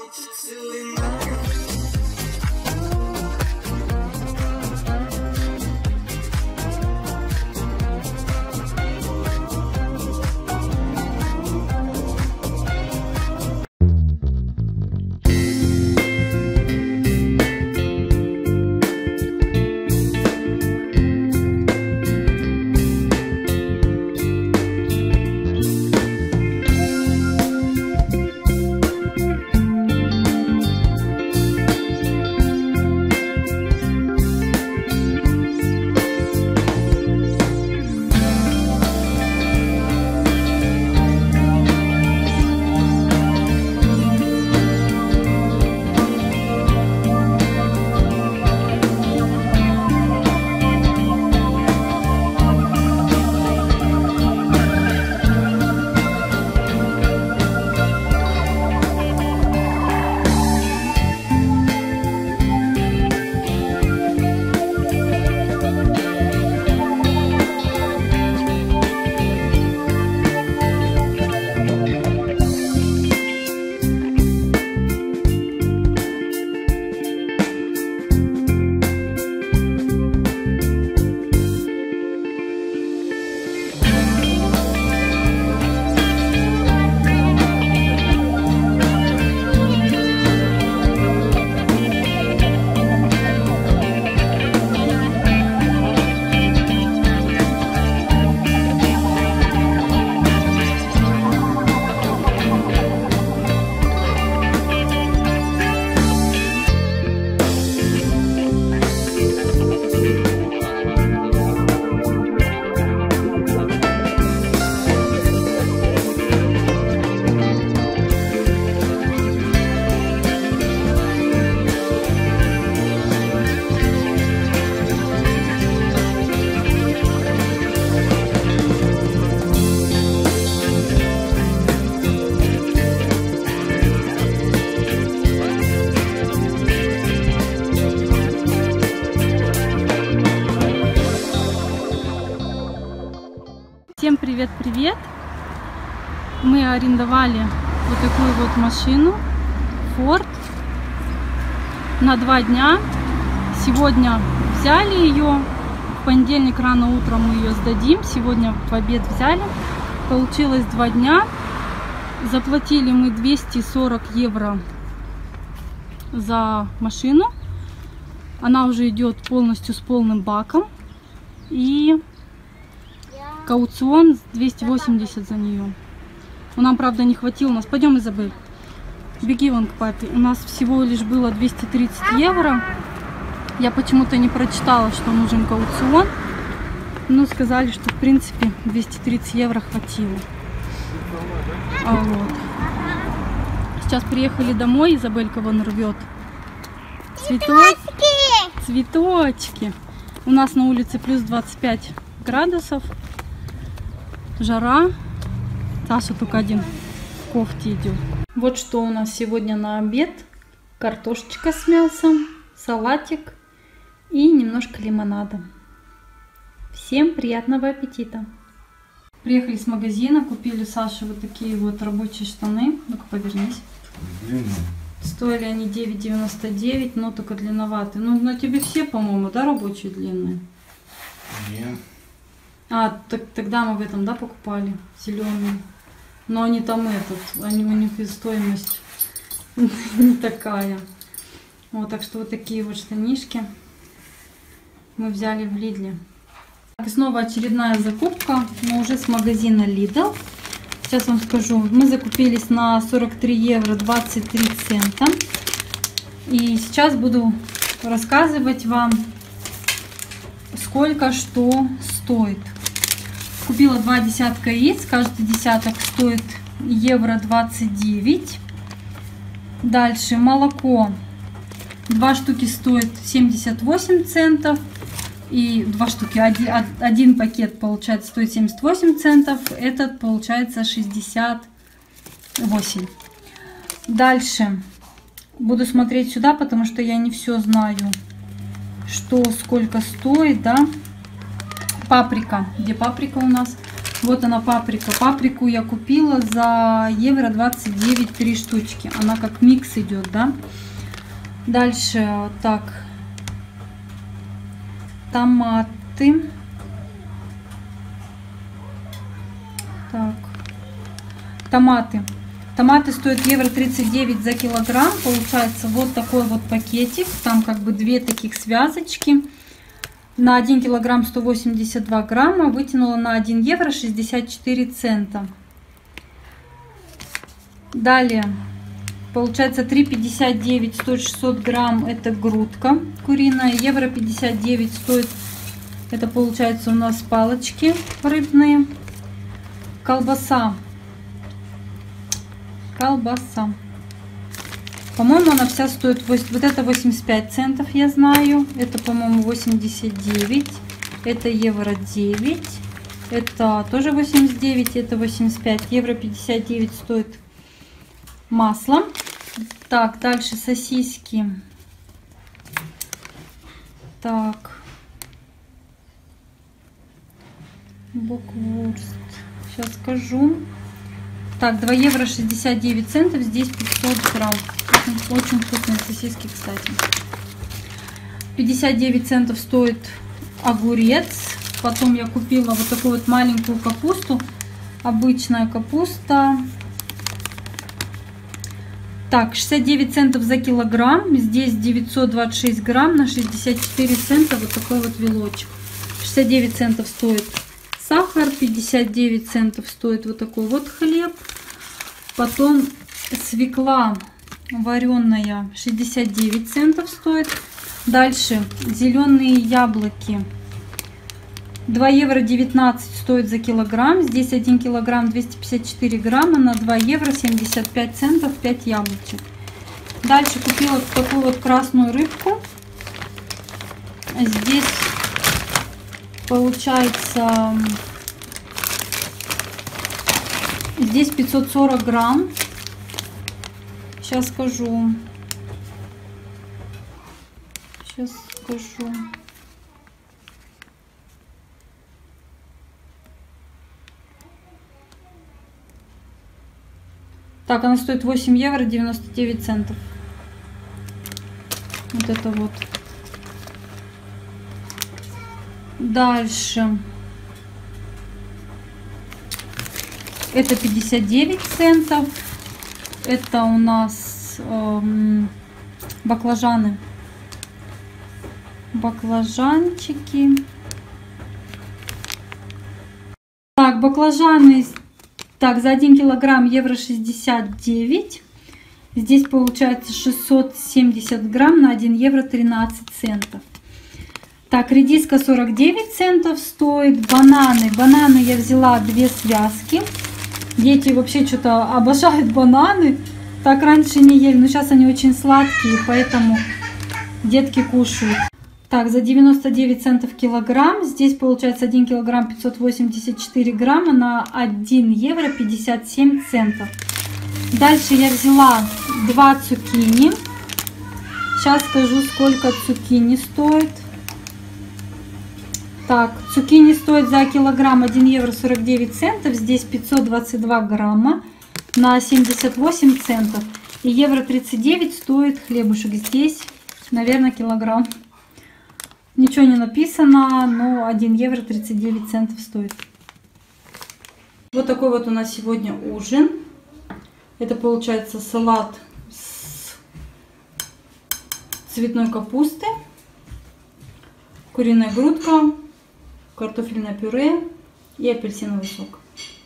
Всем привет-привет! Мы арендовали вот такую вот машину Ford на 2 дня. Сегодня взяли ее, в понедельник рано утром мы ее сдадим. Сегодня в обед взяли. Получилось 2 дня. Заплатили мы 240 евро за машину. Она уже идет полностью с полным баком. И кауцион 280 за нее. Нам, правда, не хватило. Нас пойдем, Изабель. Беги вон к папе. У нас всего лишь было 230 евро. Я почему-то не прочитала, что нужен кауцион. Но сказали, что в принципе 230 евро хватило. Вот. Сейчас приехали домой. Изабелька вон рвет цветочки. У нас на улице плюс 25 градусов. Жара. Саша только один в кофте идет. Вот что у нас сегодня на обед. Картошечка с мясом, салатик и немножко лимонада. Всем приятного аппетита! Приехали с магазина, купили Саше вот такие вот рабочие штаны. Ну-ка, повернись. Длинные. Стоили они 9,99, но только длинноватые. Ну, на тебе все, по-моему, да, рабочие длинные? Нет. А, тогда мы в этом, да, покупали, зеленые. Но они там у них и стоимость не такая. Вот, так что вот такие вот штанишки мы взяли в Лидле. И снова очередная закупка, но уже с магазина Lidl. Сейчас вам скажу, мы закупились на 43 евро 23 цента. И сейчас буду рассказывать вам, сколько что стоит. Купила 2 десятка яиц, каждый десяток стоит евро 29. Дальше молоко. 2 штуки стоит 78 центов. И 2 штуки, один пакет получается стоит 78 центов. Этот получается 68. Дальше буду смотреть сюда, потому что я не все знаю, что сколько стоит, да. Паприка. Где паприка у нас? Вот она паприка. Паприку я купила за евро 29 3 штучки. Она как микс идет, да. Дальше, так, томаты. Так, томаты. Томаты стоят евро 39 за килограмм. Получается вот такой вот пакетик. Там как бы две таких связочки. На 1 килограмм 182 грамма. Вытянула на 1 евро 64 цента. Далее. Получается 3,59 стоит 600 грамм. Это грудка куриная. Евро 59 стоит. Это получается у нас палочки рыбные. Колбаса. По-моему, она вся стоит, вот это 85 центов, я знаю. Это, по-моему, 89. Это евро 9. Это тоже 89, это 85. Евро 59 стоит масло. Так, дальше сосиски. Так. Боквурст. Сейчас скажу. Так, 2 евро 69 центов. Здесь 500 грамм. Очень вкусные сосиски, кстати. 59 центов стоит огурец. Потом я купила вот такую вот маленькую капусту. Обычная капуста. Так, 69 центов за килограмм. Здесь 926 грамм на 64 цента. Вот такой вот вилочек. 69 центов стоит сахар. 59 центов стоит вот такой вот хлеб. Потом свекла вареная 69 центов стоит. Дальше зеленые яблоки. 2 евро 19 стоит за килограмм. Здесь 1 килограмм 254 грамма на 2 евро 75 центов 5 яблочек. Дальше купила такую вот красную рыбку. Здесь получается, здесь 540 грамм. Сейчас скажу. Так, она стоит 8 евро 99 центов. Вот это вот. Дальше. Это 59 центов. Это у нас баклажаны. Баклажанчики. Так, баклажаны. Так, за 1 килограмм евро 69. Здесь получается 670 грамм на 1 евро 13 центов. Так, редиска 49 центов стоит. Бананы. Бананы я взяла 2 связки. Дети вообще что-то обожают бананы. Так раньше не ели, но сейчас они очень сладкие, поэтому детки кушают. Так, за 99 центов килограмм. Здесь получается 1 килограмм 584 грамма на 1 евро 57 центов. Дальше я взяла 2 цукини. Сейчас скажу, сколько цукини стоит. Так, цукини стоит за килограмм 1 евро 49 центов. Здесь 522 грамма на 78 центов. И евро 39 стоит хлебушек. Здесь, наверное, килограмм. Ничего не написано, но 1 евро 39 центов стоит. Вот такой вот у нас сегодня ужин. Это получается салат с цветной капусты, куриная грудка, картофельное пюре и апельсиновый сок.